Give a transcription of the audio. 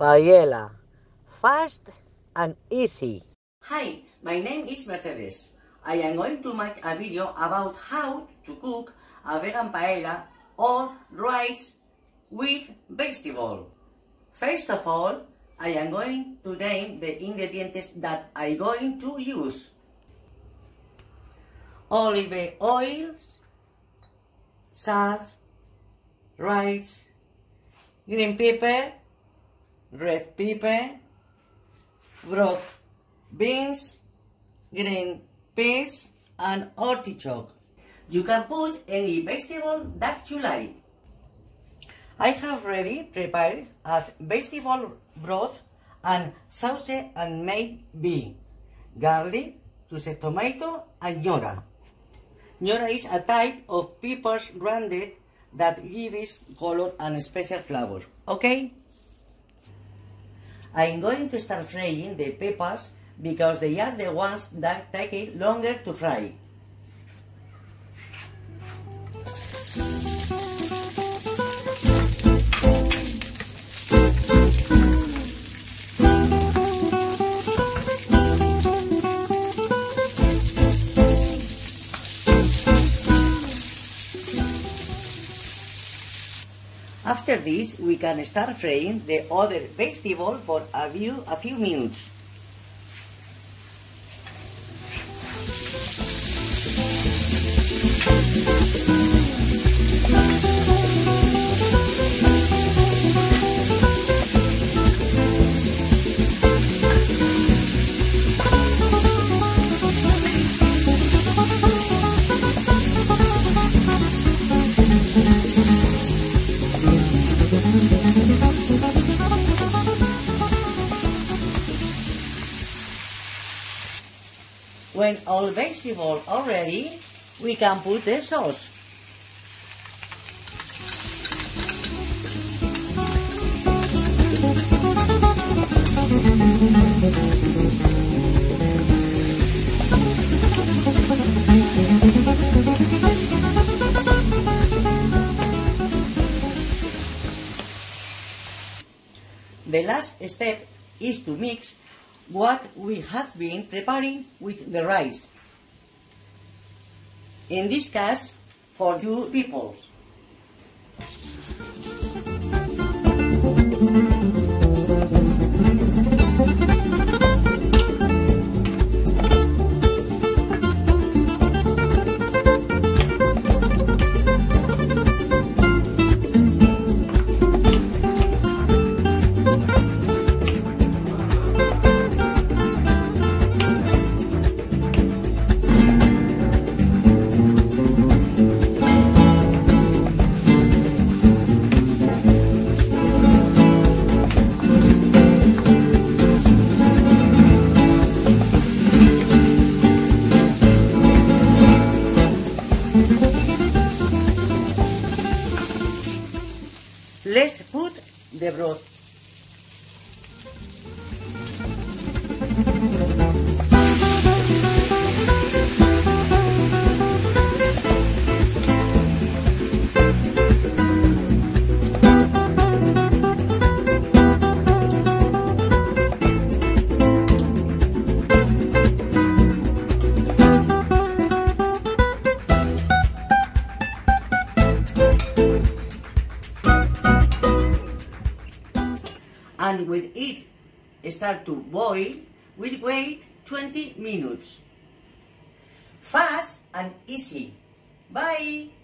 Paella, fast and easy. Hi, my name is Mercedes. I am going to make a video about how to cook a vegan paella or rice with vegetable. First of all, I am going to name the ingredients that I'm going to use. Olive oil, salt, rice, green pepper, red pepper, broth beans, green peas, and artichoke. You can put any vegetable that you like. I have already prepared a vegetable broth and sauce and made bean, garlic, roasted tomato, and ñora. Ñora is a type of peppers grounded that gives color and special flavor. Okay? I'm going to start frying the peppers because they are the ones that take it longer to fry. After this, we can start frying the other vegetable for a few minutes. When all vegetables are ready, we can put the sauce. The last step is to mix what we have been preparing with the rice. In this case, for 2 people. Let's put the broth. And when it starts to boil, we wait 20 minutes. Fast and easy. Bye!